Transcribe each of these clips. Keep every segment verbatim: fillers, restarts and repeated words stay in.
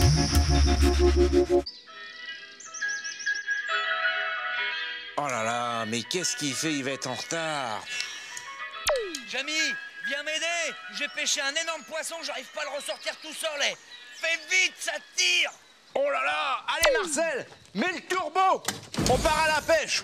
Oh là là, mais qu'est-ce qu'il fait? Il va être en retard. Jamy, viens m'aider. J'ai pêché un énorme poisson, j'arrive pas à le ressortir tout seul. Eh. Fais vite, ça tire. Oh là là! Allez Marcel, mets le turbo! On part à la pêche!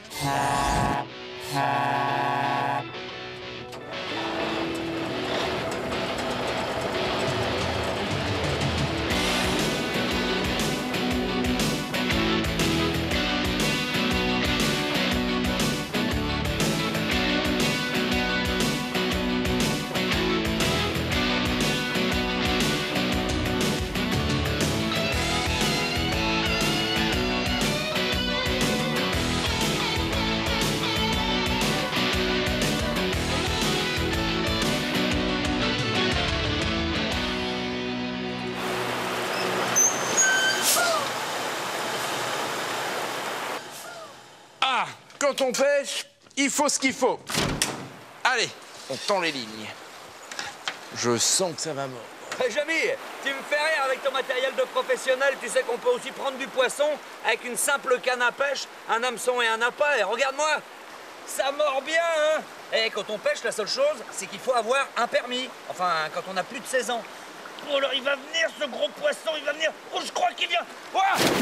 Quand on pêche, il faut ce qu'il faut. Allez, on tend les lignes. Je sens que ça va mordre. Hey, Jamy, tu me fais rire avec ton matériel de professionnel. Tu sais qu'on peut aussi prendre du poisson avec une simple canne à pêche, un hameçon et un appât. Et regarde-moi, ça mord bien, hein. Et quand on pêche, la seule chose, c'est qu'il faut avoir un permis. Enfin, quand on a plus de seize ans. Oh là, il va venir, ce gros poisson, il va venir. Oh, je crois qu'il vient. Oh,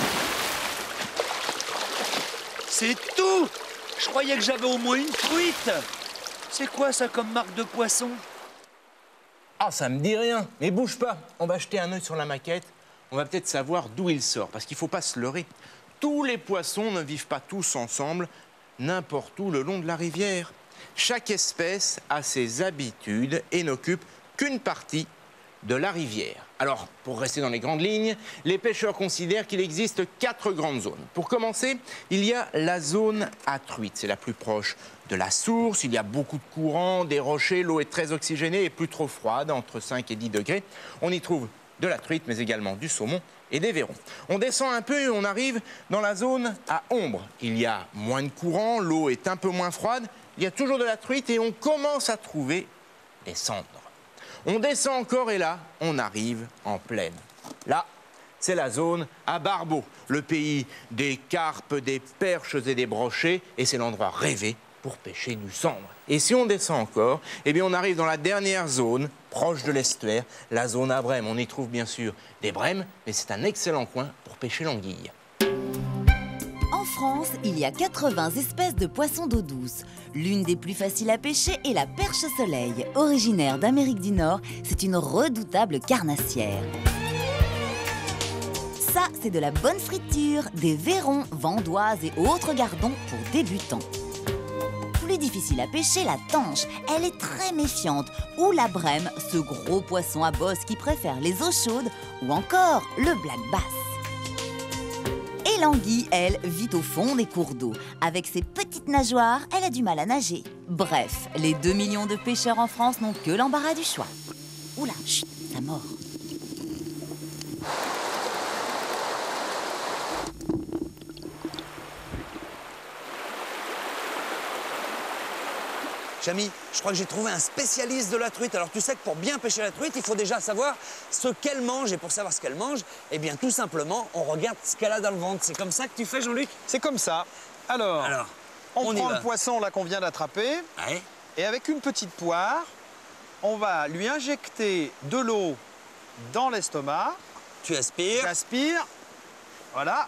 c'est tout. Je croyais que j'avais au moins une truite. C'est quoi ça comme marque de poisson? Ah, ça me dit rien. Mais bouge pas. On va jeter un œil sur la maquette. On va peut-être savoir d'où il sort. Parce qu'il ne faut pas se leurrer. Tous les poissons ne vivent pas tous ensemble, n'importe où le long de la rivière. Chaque espèce a ses habitudes et n'occupe qu'une partie de la rivière. Alors, pour rester dans les grandes lignes, les pêcheurs considèrent qu'il existe quatre grandes zones. Pour commencer, il y a la zone à truites. C'est la plus proche de la source. Il y a beaucoup de courants, des rochers, l'eau est très oxygénée et plus trop froide, entre cinq et dix degrés. On y trouve de la truite, mais également du saumon et des vairons. On descend un peu et on arrive dans la zone à ombre. Il y a moins de courant, l'eau est un peu moins froide, il y a toujours de la truite et on commence à trouver des cendres. On descend encore et là, on arrive en plaine. Là, c'est la zone à Barbeau, le pays des carpes, des perches et des brochets, et c'est l'endroit rêvé pour pêcher du sandre. Et si on descend encore, eh bien on arrive dans la dernière zone, proche de l'estuaire, la zone à brème. On y trouve bien sûr des brèmes, mais c'est un excellent coin pour pêcher l'anguille. En France, il y a quatre-vingts espèces de poissons d'eau douce. L'une des plus faciles à pêcher est la perche soleil. Originaire d'Amérique du Nord, c'est une redoutable carnassière. Ça, c'est de la bonne friture, des vairons, vandoises et autres gardons pour débutants. Plus difficile à pêcher, la tanche. Elle est très méfiante. Ou la brème, ce gros poisson à bosse qui préfère les eaux chaudes. Ou encore le black bass. Et l'anguille, elle, vit au fond des cours d'eau. Avec ses petites nageoires, elle a du mal à nager. Bref, les deux millions de pêcheurs en France n'ont que l'embarras du choix. Oula, chut, ça mord. Jamy, je crois que j'ai trouvé un spécialiste de la truite. Alors tu sais que pour bien pêcher la truite, il faut déjà savoir ce qu'elle mange. Et pour savoir ce qu'elle mange, eh bien tout simplement, on regarde ce qu'elle a dans le ventre. C'est comme ça que tu fais, Jean-Luc? C'est comme ça. Alors, Alors on, on prend le poisson là qu'on vient d'attraper. Ouais. Et avec une petite poire, on va lui injecter de l'eau dans l'estomac. Tu aspires. J'aspire. Voilà.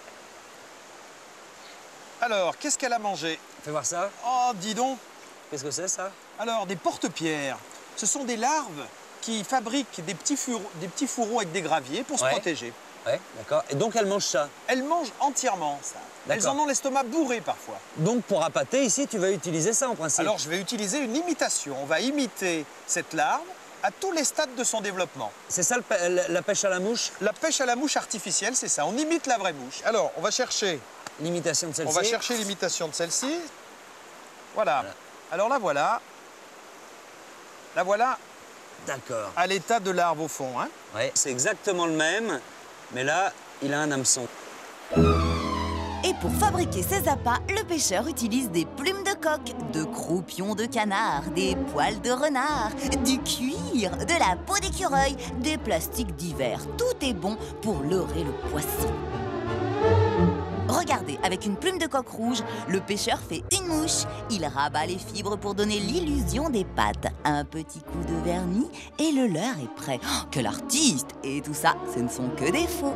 Alors, qu'est-ce qu'elle a mangé? Fais voir ça. Oh, dis donc. Qu'est-ce que c'est, ça? Alors, des porte-pierres. Ce sont des larves qui fabriquent des petits fourreaux, des petits fourreaux avec des graviers pour Ouais. se protéger. Ouais, d'accord. Et donc, elle mange ça. Elles mangent entièrement ça. Elles en ont l'estomac bourré parfois. Donc, pour appâter, ici, tu vas utiliser ça, en principe. Alors, je vais utiliser une imitation. On va imiter cette larve à tous les stades de son développement. C'est ça, le pê- la, la pêche à la mouche? La pêche à la mouche artificielle, c'est ça. On imite la vraie mouche. Alors, on va chercher, L'imitation de celle-ci. on va chercher l'imitation de celle-ci. Voilà. Voilà. Alors, la voilà. La voilà D'accord. à l'état de larve au fond. Hein. Ouais, c'est exactement le même, mais là, il a un hameçon. Et pour fabriquer ses appâts, le pêcheur utilise des plumes de coq, de croupions de canard, des poils de renard, du cuir, de la peau d'écureuil, des plastiques divers. Tout est bon pour leurrer le poisson. Regardez, avec une plume de coq rouge, le pêcheur fait une mouche. Il rabat les fibres pour donner l'illusion des pattes. Un petit coup de vernis et le leurre est prêt. Oh, quel artiste! Et tout ça, ce ne sont que des faux.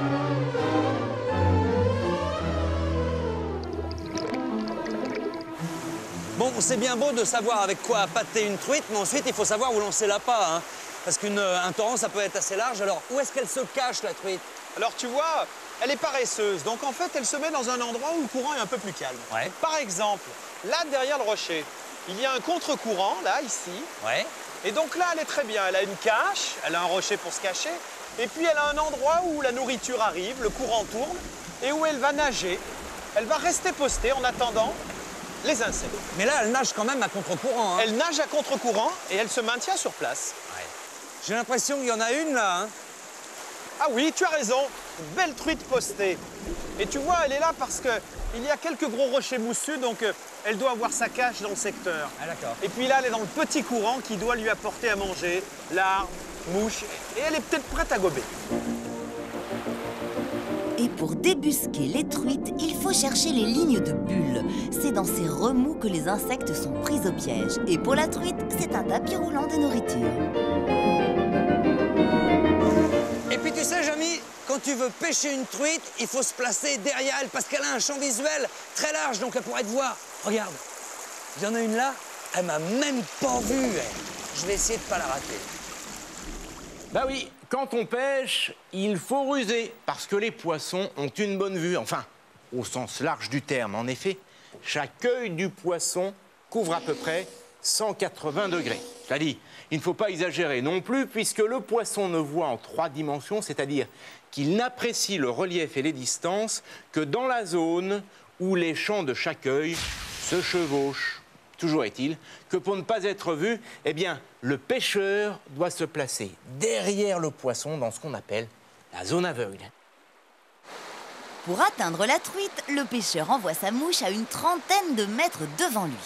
Bon, c'est bien beau de savoir avec quoi appâter une truite, mais ensuite, il faut savoir où lancer l'appât, hein. Parce qu'un torrent, ça peut être assez large. Alors, où est-ce qu'elle se cache, la truite? Alors tu vois, elle est paresseuse, donc en fait elle se met dans un endroit où le courant est un peu plus calme. Ouais. Par exemple, là derrière le rocher, il y a un contre-courant, là, ici. Ouais. Et donc là, elle est très bien. Elle a une cache, elle a un rocher pour se cacher. Et puis elle a un endroit où la nourriture arrive, le courant tourne, et où elle va nager. Elle va rester postée en attendant les insectes. Mais là, elle nage quand même à contre-courant, hein. Elle nage à contre-courant et elle se maintient sur place. Ouais. J'ai l'impression qu'il y en a une, là, hein. Ah oui, tu as raison. Une belle truite postée. Et tu vois, elle est là parce qu'il y a quelques gros rochers moussus, donc euh, elle doit avoir sa cache dans le secteur. Ah, d'accord. Et puis là, elle est dans le petit courant qui doit lui apporter à manger, larves, mouches, et elle est peut-être prête à gober. Et pour débusquer les truites, il faut chercher les lignes de bulles. C'est dans ces remous que les insectes sont pris au piège. Et pour la truite, c'est un tapis roulant de nourriture. Et puis tu sais, Jamy, quand tu veux pêcher une truite, il faut se placer derrière elle parce qu'elle a un champ visuel très large, donc elle pourrait te voir. Regarde, il y en a une là, elle m'a même pas vu, elle. Je vais essayer de pas la rater. Bah oui, quand on pêche, il faut ruser, parce que les poissons ont une bonne vue, enfin, au sens large du terme. En effet, chaque œil du poisson couvre à peu près cent quatre-vingts degrés. C'est-à-dire, il ne faut pas exagérer non plus, puisque le poisson ne voit en trois dimensions, c'est-à-dire qu'il n'apprécie le relief et les distances que dans la zone où les champs de chaque œil se chevauchent. Toujours est-il que pour ne pas être vu, eh bien, le pêcheur doit se placer derrière le poisson dans ce qu'on appelle la zone aveugle. Pour atteindre la truite, le pêcheur envoie sa mouche à une trentaine de mètres devant lui.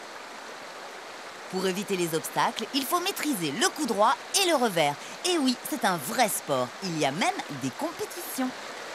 Pour éviter les obstacles, il faut maîtriser le coup droit et le revers. Et oui, c'est un vrai sport. Il y a même des compétitions.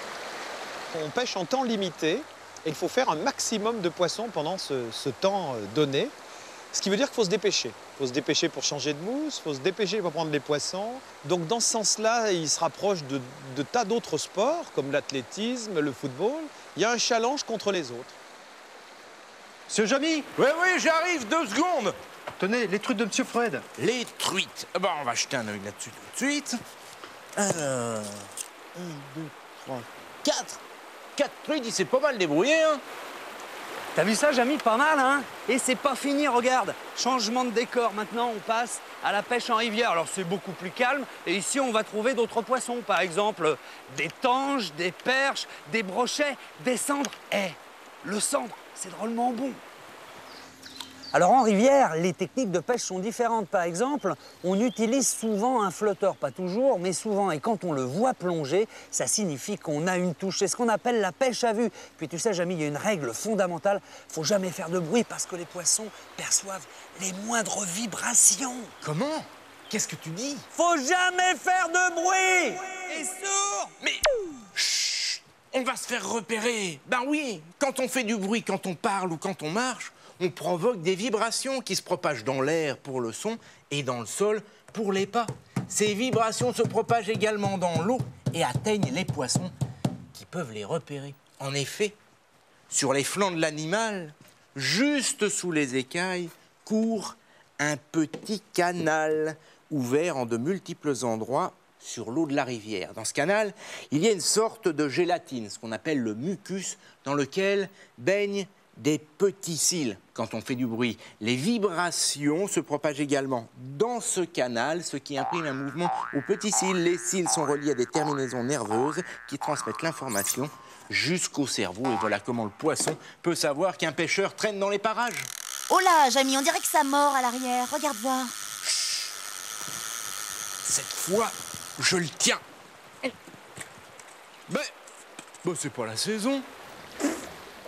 On pêche en temps limité et il faut faire un maximum de poissons pendant ce, ce temps donné. Ce qui veut dire qu'il faut se dépêcher. Il faut se dépêcher pour changer de mousse, il faut se dépêcher pour prendre les poissons. Donc dans ce sens-là, il se rapproche de, de tas d'autres sports, comme l'athlétisme, le football. Il y a un challenge contre les autres. Monsieur Jamy? Oui, oui, j'arrive, deux secondes. Tenez, les truites de Monsieur Fred. Les truites. Ah bah, on va jeter un œil là-dessus tout de suite. Alors, un, deux, trois, quatre. Quatre truites, il s'est pas mal débrouillé, hein. T'as vu ça, Jamy? Pas mal, hein? Et c'est pas fini, regarde. Changement de décor. Maintenant, on passe à la pêche en rivière. Alors, c'est beaucoup plus calme. Et ici, on va trouver d'autres poissons. Par exemple, des tanges, des perches, des brochets, des cendres. Eh, le cendre, c'est drôlement bon. Alors en rivière, les techniques de pêche sont différentes. Par exemple, on utilise souvent un flotteur, pas toujours, mais souvent. Et quand on le voit plonger, ça signifie qu'on a une touche. C'est ce qu'on appelle la pêche à vue. Puis tu sais, Jamy, il y a une règle fondamentale. Il faut jamais faire de bruit parce que les poissons perçoivent les moindres vibrations. Comment? Qu'est-ce que tu dis? Faut jamais faire de bruit! T'es sourd? Mais... Chut! On va se faire repérer. Ben oui, quand on fait du bruit, quand on parle ou quand on marche, on provoque des vibrations qui se propagent dans l'air pour le son et dans le sol pour les pas. Ces vibrations se propagent également dans l'eau et atteignent les poissons qui peuvent les repérer. En effet, sur les flancs de l'animal, juste sous les écailles, court un petit canal ouvert en de multiples endroits sur l'eau de la rivière. Dans ce canal, il y a une sorte de gélatine, ce qu'on appelle le mucus, dans lequel baignent des petits cils quand on fait du bruit. Les vibrations se propagent également dans ce canal, ce qui imprime un mouvement aux petits cils. Les cils sont reliés à des terminaisons nerveuses qui transmettent l'information jusqu'au cerveau. Et voilà comment le poisson peut savoir qu'un pêcheur traîne dans les parages. Oh là, Jamy, on dirait que ça mord à l'arrière. Regarde voir. Cette fois, je le tiens. Mais, bah, c'est pas la saison.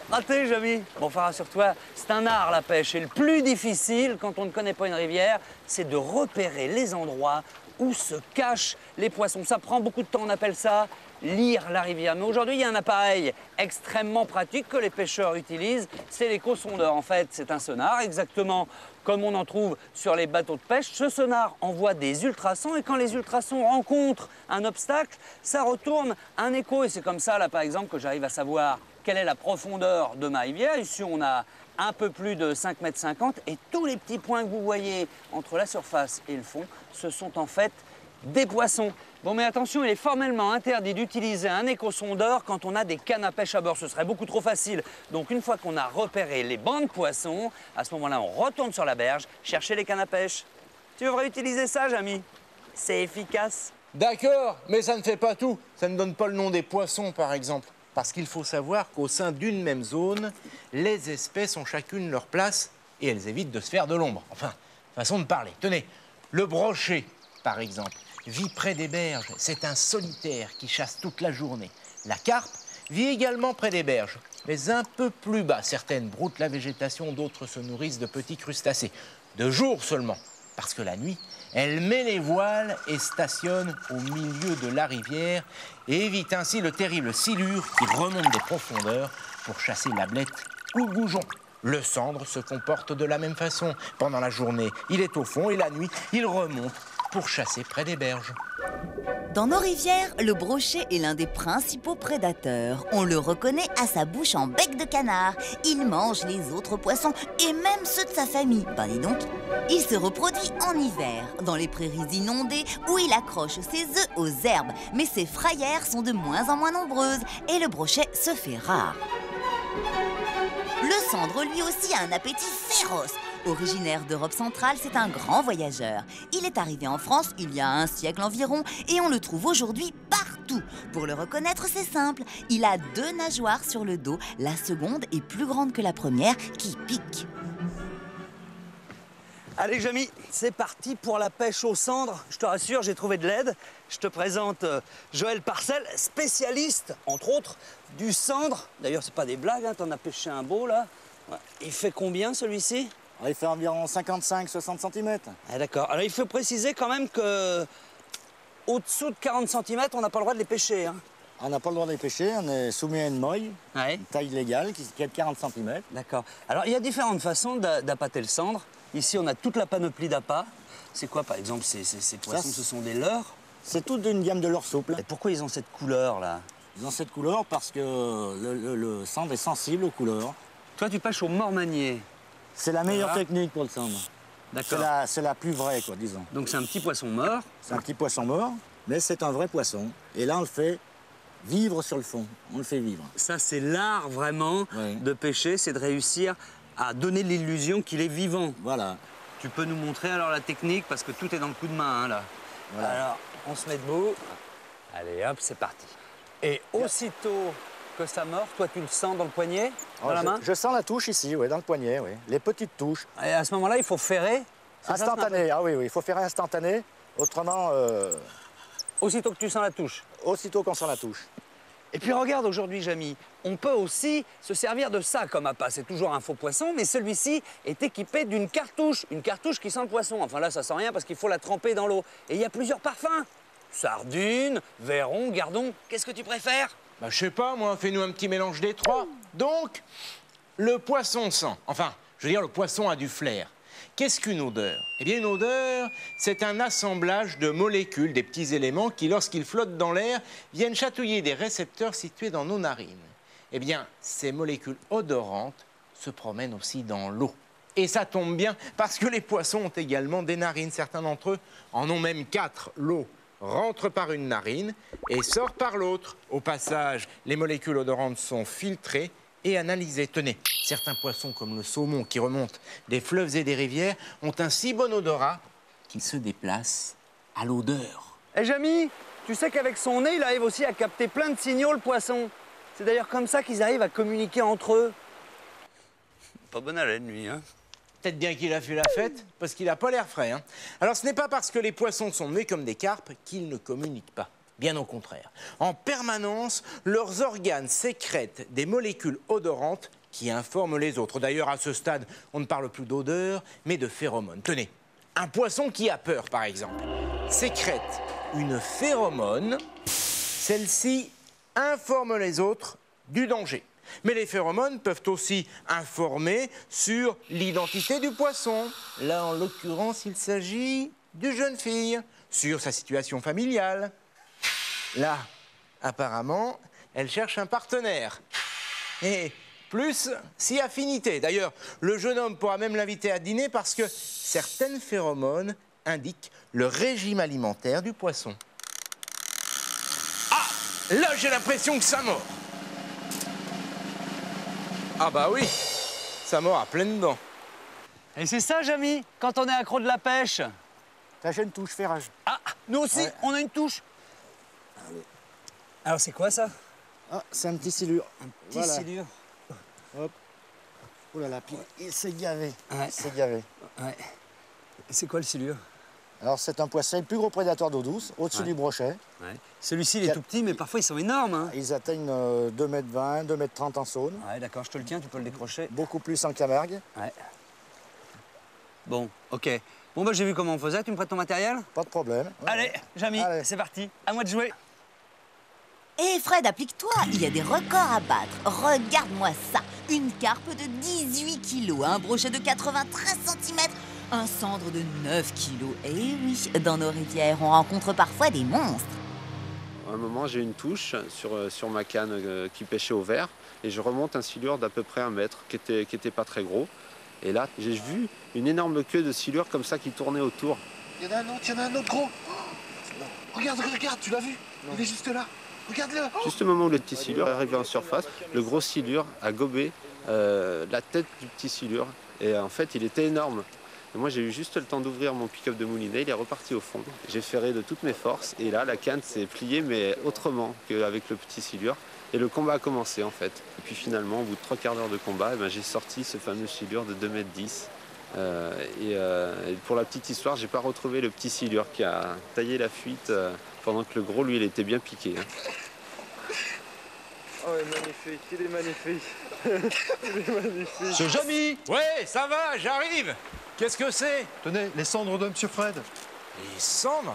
Raté, Jamy. Bon, enfin, rassure-toi, c'est un art, la pêche. Et le plus difficile, quand on ne connaît pas une rivière, c'est de repérer les endroits où se cachent les poissons. Ça prend beaucoup de temps, on appelle ça lire la rivière. Mais aujourd'hui, il y a un appareil extrêmement pratique que les pêcheurs utilisent, c'est l'éco-sondeur. En fait, c'est un sonar, exactement comme on en trouve sur les bateaux de pêche. Ce sonar envoie des ultrasons et quand les ultrasons rencontrent un obstacle, ça retourne un écho. Et c'est comme ça, là, par exemple, que j'arrive à savoir quelle est la profondeur de ma rivière. Ici, on a un peu plus de cinq mètres cinquante et tous les petits points que vous voyez entre la surface et le fond, ce sont en fait des poissons. Bon, mais attention, il est formellement interdit d'utiliser un éco-sondeur quand on a des cannes à pêche à bord. Ce serait beaucoup trop facile. Donc, une fois qu'on a repéré les bancs de poissons, à ce moment-là, on retourne sur la berge, chercher les cannes à pêche. Tu devrais utiliser ça, Jamy. C'est efficace. D'accord, mais ça ne fait pas tout. Ça ne donne pas le nom des poissons, par exemple. Parce qu'il faut savoir qu'au sein d'une même zone, les espèces ont chacune leur place et elles évitent de se faire de l'ombre. Enfin, façon de parler. Tenez, le brochet, par exemple, vit près des berges. C'est un solitaire qui chasse toute la journée. La carpe vit également près des berges, mais un peu plus bas. Certaines broutent la végétation, d'autres se nourrissent de petits crustacés. De jour seulement, parce que la nuit, elle met les voiles et stationne au milieu de la rivière et évite ainsi le terrible silure qui remonte des profondeurs pour chasser la blette ou le goujon. Le cendre se comporte de la même façon. Pendant la journée, il est au fond et la nuit, il remonte pour chasser près des berges. Dans nos rivières, le brochet est l'un des principaux prédateurs. On le reconnaît à sa bouche en bec de canard. Il mange les autres poissons et même ceux de sa famille. Ben dis donc, il se reproduit en hiver, dans les prairies inondées où il accroche ses œufs aux herbes. Mais ses frayères sont de moins en moins nombreuses et le brochet se fait rare. Le cendre, lui aussi, a un appétit féroce. Originaire d'Europe centrale, c'est un grand voyageur. Il est arrivé en France il y a un siècle environ et on le trouve aujourd'hui partout. Pour le reconnaître, c'est simple. Il a deux nageoires sur le dos. La seconde est plus grande que la première qui pique. Allez, Jamy, c'est parti pour la pêche au cendre. Je te rassure, j'ai trouvé de l'aide. Je te présente euh, Joël Parcel, spécialiste, entre autres, du cendre. D'ailleurs, c'est pas des blagues, hein, t'en as pêché un beau, là. Ouais. Il fait combien, celui-ci? Il fait environ cinquante-cinq à soixante centimètres. Ah, d'accord. Alors, il faut préciser quand même que au-dessous de quarante centimètres, on n'a pas le droit de les pêcher. Hein. On n'a pas le droit de les pêcher, on est soumis à une moille, Ouais. une taille légale qui est de quarante centimètres. D'accord. Alors, il y a différentes façons d'a- d'appâter le cendre. Ici, on a toute la panoplie d'appâts. C'est quoi, par exemple, ces, ces, ces poissons? Ça, Ce sont des leurres. C'est toute une gamme de leurres souples. Et pourquoi ils ont cette couleur-là? Ils ont cette couleur parce que le, le, le cendre est sensible aux couleurs. Toi, tu pêches au mormanier. C'est la meilleure Voilà. technique pour le cendre. C'est D'accord. la, c'est la plus vraie, quoi, disons. Donc, c'est un petit poisson mort. C'est un petit poisson mort, mais c'est un vrai poisson. Et là, on le fait vivre sur le fond. On le fait vivre. Ça, c'est l'art, vraiment, Oui. de pêcher. C'est de réussir à donner l'illusion qu'il est vivant. Voilà. Tu peux nous montrer alors la technique, parce que tout est dans le coup de main, hein, là. Voilà. Alors, on se met debout. Allez, hop, c'est parti. Et aussitôt que ça mord, toi, tu le sens dans le poignet, dans Alors, la je, main? je sens la touche ici, oui, dans le poignet, oui. Les petites touches. Et à ce moment-là, il faut ferrer. C'est ça, Instantané, ah oui, oui, il faut faire instantané. Autrement, euh, Aussitôt que tu sens la touche. aussitôt qu'on sent la touche. Et puis regarde aujourd'hui, Jamy, on peut aussi se servir de ça comme appât. C'est toujours un faux poisson, mais celui-ci est équipé d'une cartouche. Une cartouche qui sent le poisson. Enfin là, ça sent rien parce qu'il faut la tremper dans l'eau. Et il y a plusieurs parfums. Sardine, verron, gardon. Qu'est-ce que tu préfères? Bah, je sais pas, moi, fais-nous un petit mélange des trois. Donc, le poisson sent. Enfin, je veux dire, le poisson a du flair. Qu'est-ce qu'une odeur? Eh bien, une odeur, c'est un assemblage de molécules, des petits éléments qui, lorsqu'ils flottent dans l'air, viennent chatouiller des récepteurs situés dans nos narines. Eh bien, ces molécules odorantes se promènent aussi dans l'eau. Et ça tombe bien, parce que les poissons ont également des narines. Certains d'entre eux en ont même quatre. L'eau rentre par une narine et sort par l'autre. Au passage, les molécules odorantes sont filtrées et analysées. Tenez, certains poissons comme le saumon qui remontent des fleuves et des rivières ont un si bon odorat qu'ils se déplacent à l'odeur. Eh Jamy, tu sais qu'avec son nez, il arrive aussi à capter plein de signaux, le poisson. C'est d'ailleurs comme ça qu'ils arrivent à communiquer entre eux. Pas bonne haleine, lui, hein? Peut-être bien qu'il a fait la fête, parce qu'il n'a pas l'air frais. Hein. Alors, ce n'est pas parce que les poissons sont nés comme des carpes qu'ils ne communiquent pas. Bien au contraire. En permanence, leurs organes sécrètent des molécules odorantes qui informent les autres. D'ailleurs, à ce stade, on ne parle plus d'odeur, mais de phéromones. Tenez, un poisson qui a peur, par exemple, sécrète une phéromone. Celle-ci informe les autres du danger. Mais les phéromones peuvent aussi informer sur l'identité du poisson. Là, en l'occurrence, il s'agit d'une jeune fille, sur sa situation familiale. Là, apparemment, elle cherche un partenaire. Et plus si affinité. D'ailleurs, le jeune homme pourra même l'inviter à dîner parce que certaines phéromones indiquent le régime alimentaire du poisson. Ah, là, j'ai l'impression que ça mord. Ah bah oui, ça mord à pleines dents. Et c'est ça, Jamy, quand on est accro de la pêche. T'as une touche, ferrage. Ah, nous aussi, Ouais. on a une touche. Allez. Alors, c'est quoi ça? Ah, c'est un petit silure. Un petit Voilà. silure. Hop. Oh là là, puis il s'est gavé. Ouais. Il s'est gavé. Ouais. C'est quoi le silure? Alors, c'est un poisson, le plus gros prédateur d'eau douce, au-dessus Ouais. du brochet. Ouais. Celui-ci, il est Quel- tout petit, mais parfois, ils sont énormes. Hein. Ils atteignent euh, deux mètres vingt, deux mètres trente en saune. Ouais, d'accord, je te le tiens, tu peux le décrocher. Beaucoup plus en Camargue. Ouais. Bon, ok. Bon, bah, j'ai vu comment on faisait. Tu me prêtes ton matériel? Pas de problème. Ouais, Allez, ouais. Jamy, Allez. c'est parti. À moi de jouer. Et Fred, applique-toi, il y a des records à battre. Regarde-moi ça, une carpe de dix-huit kilos, un brochet de quatre-vingt-treize centimètres, un cendre de neuf kilos. Et oui, dans nos rivières, on rencontre parfois des monstres. À un moment, j'ai une touche sur, euh, sur ma canne euh, qui pêchait au vert et je remonte un silure d'à peu près un mètre qui était, qui était pas très gros. Et là, j'ai vu une énorme queue de silure comme ça qui tournait autour. Il y en a un autre, il y en a un autre gros. Oh, regarde, regarde, tu l'as vu? Il est juste là. Regarde-le. Juste au moment où le petit silure est arrivé en surface, le gros silure a gobé euh, la tête du petit silure. Et en fait, il était énorme. Et moi, j'ai eu juste le temps d'ouvrir mon pick-up de moulinet, il est reparti au fond. J'ai ferré de toutes mes forces et là, la canne s'est pliée, mais autrement qu'avec le petit silure. Et le combat a commencé en fait. Et puis finalement, au bout de trois quarts d'heure de combat, eh ben, j'ai sorti ce fameux silure de deux mètres dix. Euh, et, euh, et pour la petite histoire, j'ai pas retrouvé le petit silure qui a taillé la fuite euh, pendant que le gros, lui, il était bien piqué. Hein. Oh, il est magnifique, il est magnifique. Il est magnifique. Ce Jamy! Ouais, ça va, j'arrive. Qu'est-ce que c'est? Tenez, les cendres de Monsieur Fred. Les cendres?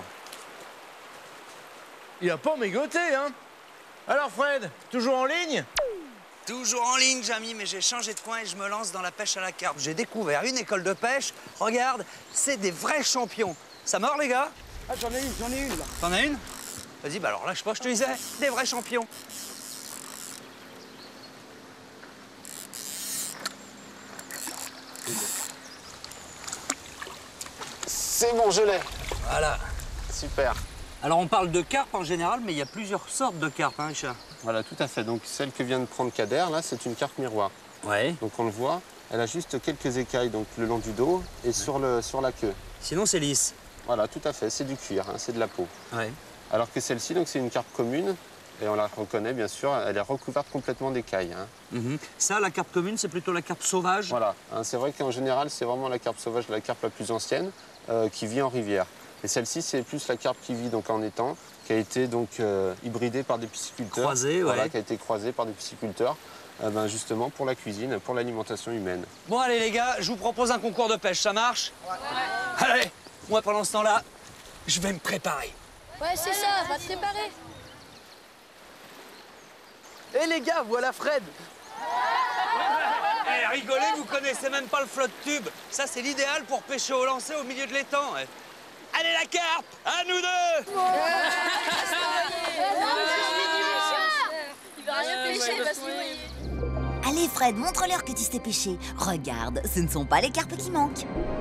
Il a pas mégoté, hein? Alors Fred, toujours en ligne? Toujours en ligne, Jamy, mais j'ai changé de coin et je me lance dans la pêche à la carpe. J'ai découvert une école de pêche. Regarde, c'est des vrais champions. Ça mord, les gars? Ah, j'en ai une, j'en ai une là. T'en as une? Vas-y, bah alors là, je sais pas, je te disais, des vrais champions. C'est bon, je l'ai. Voilà. Super. Alors, on parle de carpe en général, mais il y a plusieurs sortes de carpes, hein, Richard? Voilà, tout à fait. Donc celle que vient de prendre Kader, là, c'est une carpe miroir. Ouais. Donc on le voit, elle a juste quelques écailles donc, le long du dos et sur, le, sur la queue. Sinon, c'est lisse. Voilà, tout à fait, c'est du cuir, hein, c'est de la peau. Ouais. Alors que celle-ci, donc c'est une carpe commune, et on la reconnaît bien sûr, elle est recouverte complètement d'écailles. Hein. Mhm. Ça, la carpe commune, c'est plutôt la carpe sauvage. Voilà, hein, c'est vrai qu'en général, c'est vraiment la carpe sauvage, la carpe la plus ancienne, euh, qui vit en rivière. Et celle-ci, c'est plus la carpe qui vit donc en étang, qui a été donc euh, hybridée par des pisciculteurs. Croisée, Voilà, ouais. qui a été croisée par des pisciculteurs, euh, ben, justement pour la cuisine, pour l'alimentation humaine. Bon, allez, les gars, je vous propose un concours de pêche, ça marche? Ouais. Allez, moi, pendant ce temps-là, je vais me préparer. Ouais, c'est ça, va te préparer. Eh les gars, voilà Fred. Eh, rigolez, vous connaissez même pas le flotte tube. Ça, c'est l'idéal pour pêcher au lancer au milieu de l'étang. eh. Allez, la carpe, à nous deux! Il va rien pêcher, il va se noyer. Allez Fred, montre-leur que tu sais pêcher. Regarde, ce ne sont pas les carpes qui manquent.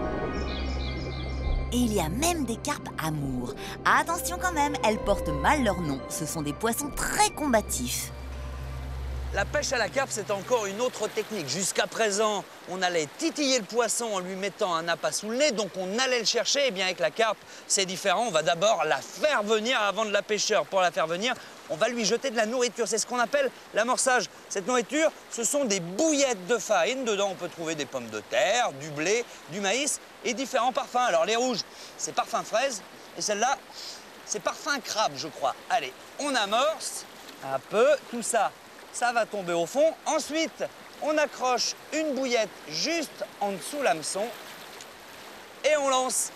Et il y a même des carpes amour. Attention quand même, elles portent mal leur nom. Ce sont des poissons très combatifs. La pêche à la carpe, c'est encore une autre technique. Jusqu'à présent, on allait titiller le poisson en lui mettant un appât sous le nez, donc on allait le chercher. Et bien avec la carpe, c'est différent. On va d'abord la faire venir avant de la pêcher. Pour la faire venir, on va lui jeter de la nourriture. C'est ce qu'on appelle l'amorçage. Cette nourriture, ce sont des bouillettes de farine. Dedans, on peut trouver des pommes de terre, du blé, du maïs et différents parfums. Alors les rouges, c'est parfum fraise. Et celle-là, C'est parfum crabe, je crois. Allez, on amorce un peu, tout ça, ça va tomber au fond. Ensuite, on accroche une bouillette juste en dessous l'hameçon et on lance.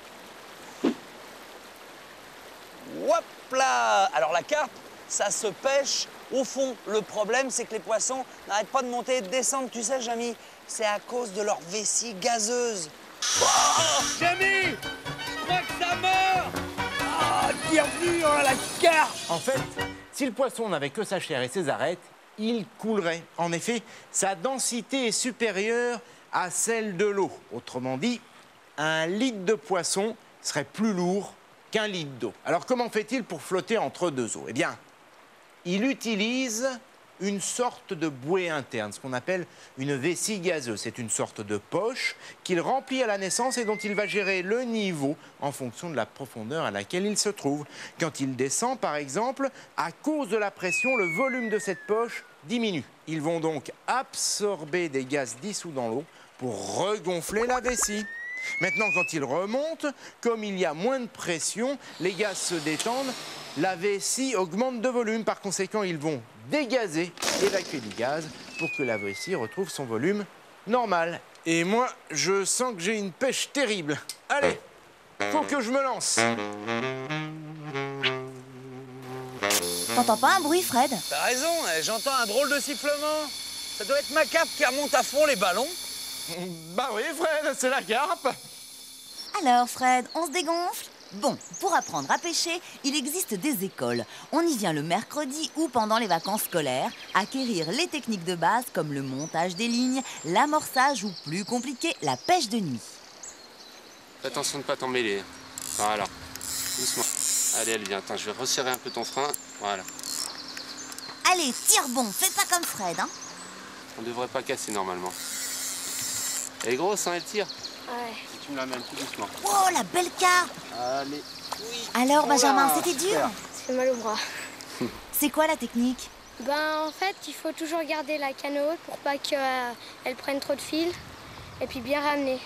Hop là! Alors la carpe, ça se pêche au fond. Le problème, c'est que les poissons n'arrêtent pas de monter et de descendre. Tu sais, Jamy, c'est à cause de leur vessie gazeuse. Oh, Jamy! Je crois que ça meurt! Ah, bienvenue dans la carpe! En fait, si le poisson n'avait que sa chair et ses arêtes, il coulerait. En effet, sa densité est supérieure à celle de l'eau. Autrement dit, un litre de poisson serait plus lourd qu'un litre d'eau. Alors comment fait-il pour flotter entre deux eaux? Eh bien, il utilise une sorte de bouée interne, ce qu'on appelle une vessie gazeuse. C'est une sorte de poche qu'il remplit à la naissance et dont il va gérer le niveau en fonction de la profondeur à laquelle il se trouve. Quand il descend, par exemple, à cause de la pression, le volume de cette poche diminue. Ils vont donc absorber des gaz dissous dans l'eau pour regonfler la vessie. Maintenant, quand il remonte, comme il y a moins de pression, les gaz se détendent, la vessie augmente de volume. Par conséquent, ils vont dégazer, évacuer du gaz pour que la vessie retrouve son volume normal. Et moi, je sens que j'ai une pêche terrible. Allez, faut que je me lance. T'entends pas un bruit, Fred? T'as raison, j'entends un drôle de sifflement. Ça doit être ma carpe qui remonte à fond les ballons. Bah oui, Fred, c'est la carpe. Alors, Fred, on se dégonfle? Bon, pour apprendre à pêcher, il existe des écoles. On y vient le mercredi ou pendant les vacances scolaires, acquérir les techniques de base comme le montage des lignes, l'amorçage ou, plus compliqué, la pêche de nuit. Fais attention de ne pas t'emmêler. Voilà, doucement. Allez, allez, viens, attends, je vais resserrer un peu ton frein. Voilà. Allez, tire bon, fais pas comme Fred, hein. On ne devrait pas casser normalement. Elle est grosse, hein, elle tire. Ouais. Si tu me l'amènes tout doucement. Oh, la belle carpe! Allez. Alors, Benjamin, c'était dur? Ça fait mal au bras. C'est quoi la technique? Ben, en fait, il faut toujours garder la canne haute pour pas qu'elle euh, prenne trop de fil. Et puis bien ramener.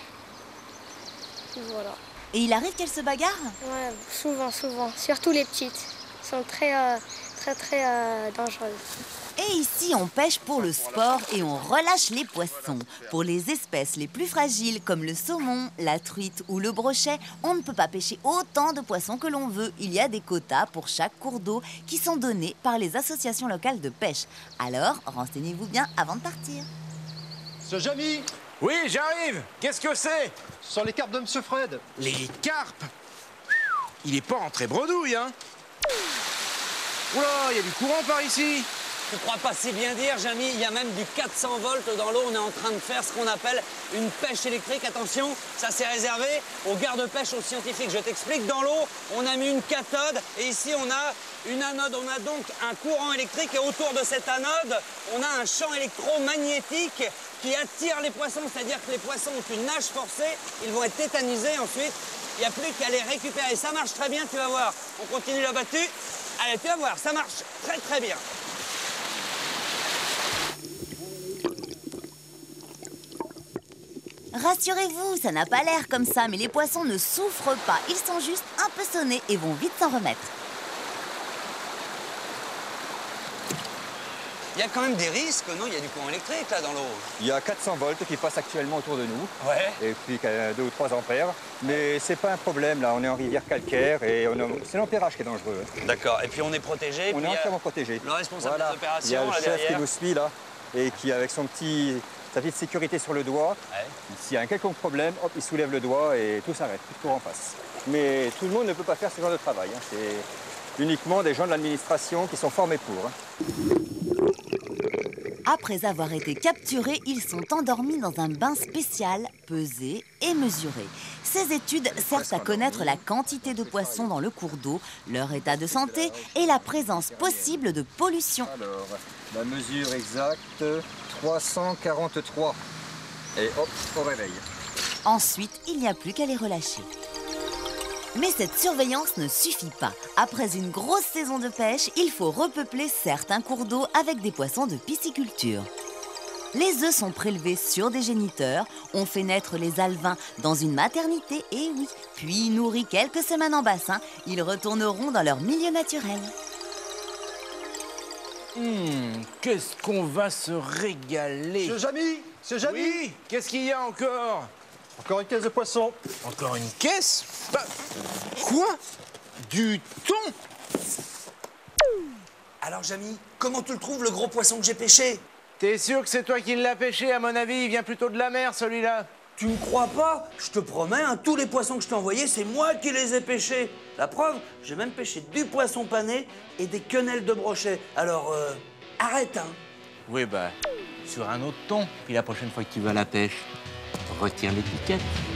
Voilà. Et il arrive qu'elle se bagarre? Ouais, souvent, souvent. Surtout les petites. Elles sont très, euh, très, très euh, dangereuses. Et ici, on pêche pour le sport et on relâche les poissons. Pour les espèces les plus fragiles, comme le saumon, la truite ou le brochet, on ne peut pas pêcher autant de poissons que l'on veut. Il y a des quotas pour chaque cours d'eau qui sont donnés par les associations locales de pêche. Alors, renseignez-vous bien avant de partir. Ce Jamy, Oui, j'arrive. Qu'est-ce que c'est? ce sont les carpes de Monsieur Fred. Les carpes? Il est pas entré bredouille, hein? Oula, il y a du courant par ici. Tu crois pas si bien dire, Jamy, il y a même du quatre cents volts dans l'eau. On est en train de faire ce qu'on appelle une pêche électrique. Attention, ça c'est réservé aux gardes-pêche, aux scientifiques. Je t'explique, dans l'eau, on a mis une cathode et ici on a une anode. On a donc un courant électrique et autour de cette anode, on a un champ électromagnétique qui attire les poissons. C'est-à-dire que les poissons ont une nage forcée, ils vont être tétanisés ensuite. Il n'y a plus qu'à les récupérer. Ça marche très bien, tu vas voir. On continue la battue. Allez, tu vas voir, ça marche très très bien. Rassurez-vous, ça n'a pas l'air comme ça, mais les poissons ne souffrent pas. Ils sont juste un peu sonnés et vont vite s'en remettre. Il y a quand même des risques, non? Il y a du courant électrique là dans l'eau. Il y a quatre cents volts qui passent actuellement autour de nous. Ouais. Et puis deux ou trois ampères. Mais c'est pas un problème là, on est en rivière calcaire et on a... c'est l'ampérage qui est dangereux. D'accord, et puis on est protégé. On est entièrement protégé. Le responsable voilà. des opérations, il y a le là, chef derrière. qui nous suit là et qui avec son petit, sa petite sécurité sur le doigt, Ouais. s'il y a un quelconque problème, hop, il soulève le doigt et tout s'arrête, tout court en face. Mais tout le monde ne peut pas faire ce genre de travail. Hein. C'est uniquement des gens de l'administration qui sont formés pour. Hein. Après avoir été capturés, ils sont endormis dans un bain spécial, pesés et mesurés. Ces études servent à connaître la quantité de poissons dans le cours d'eau, leur état de santé et la présence possible de pollution. Alors, la mesure exacte, trois cent quarante-trois. Et hop, au réveil. Ensuite, il n'y a plus qu'à les relâcher. Mais cette surveillance ne suffit pas. Après une grosse saison de pêche, il faut repeupler certains cours d'eau avec des poissons de pisciculture. Les œufs sont prélevés sur des géniteurs, on fait naître les alevins dans une maternité, et oui, puis nourris quelques semaines en bassin, ils retourneront dans leur milieu naturel. Hum, qu'est-ce qu'on va se régaler. Monsieur Jamy, Monsieur Jamy. Oui, qu'est-ce qu'il y a encore? Encore une caisse de poisson. Encore une caisse? Bah, quoi? Du thon? Alors, Jamy, comment tu le trouves, le gros poisson que j'ai pêché? T'es sûr que c'est toi qui l'as pêché? À mon avis, il vient plutôt de la mer, celui-là. Tu me crois pas? Je te promets, hein, tous les poissons que je t'ai envoyés, c'est moi qui les ai pêchés. La preuve, j'ai même pêché du poisson pané et des quenelles de brochet. Alors, euh, arrête, hein. Oui, bah, sur un autre thon. Puis la prochaine fois que tu vas à la pêche, retire l'étiquette.